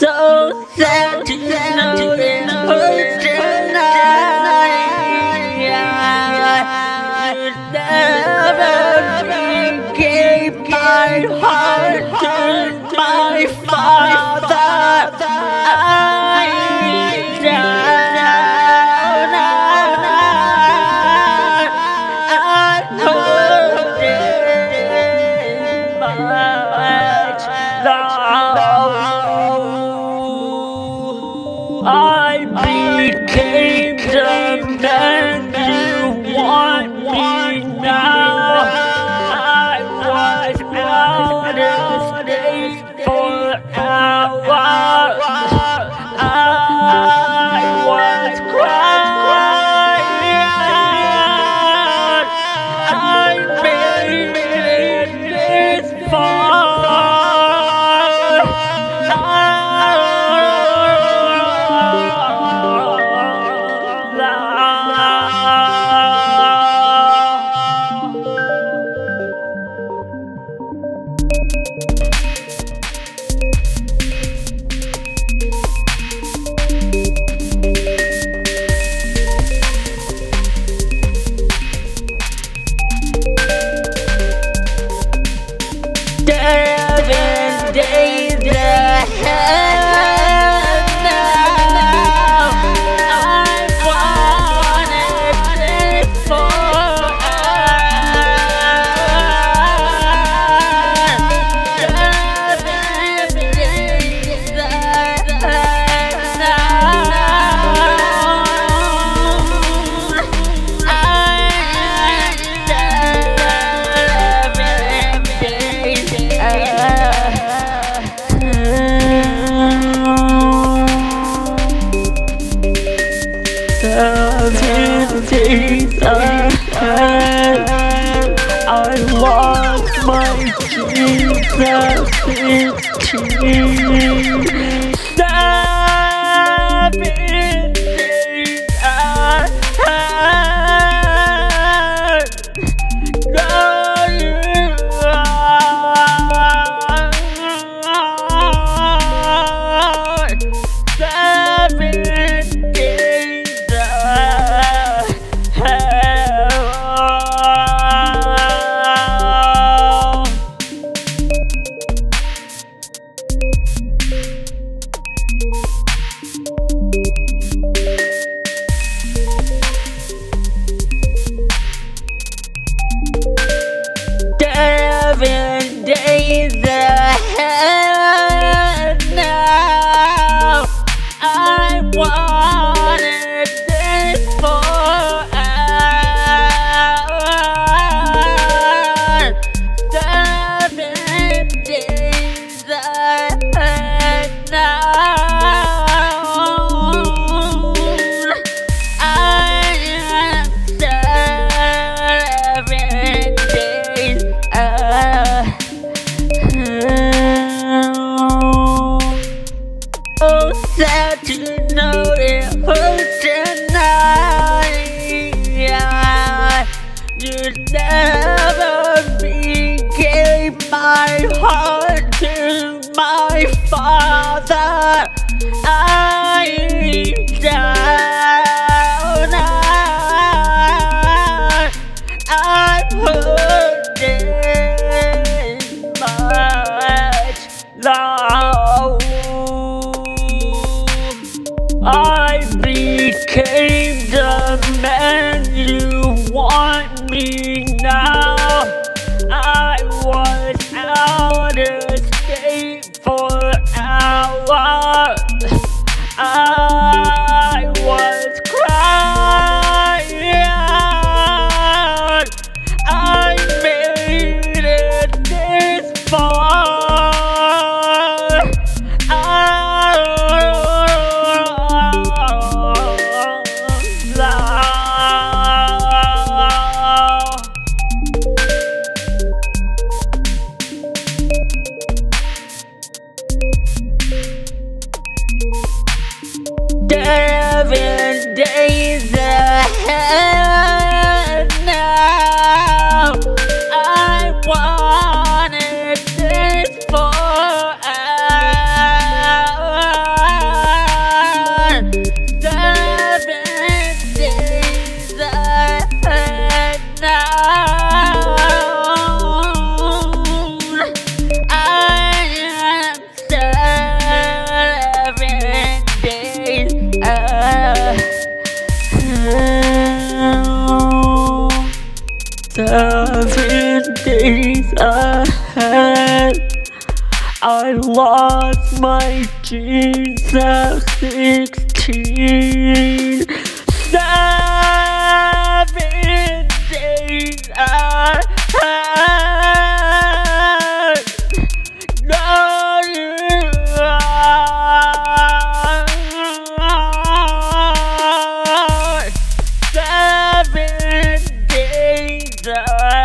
so sad to know it hurts tonight. You never gave my heart to my father. I became the man you want me now. I was out of state for hours. I was crying. I made it this far. Days ahead now. I wanted this for days ahead days ahead, I lost my Jesus 15. 7 days ahead. 7 days ahead. I lost my jeans at 16. 7 days ahead. No, 7 days ahead.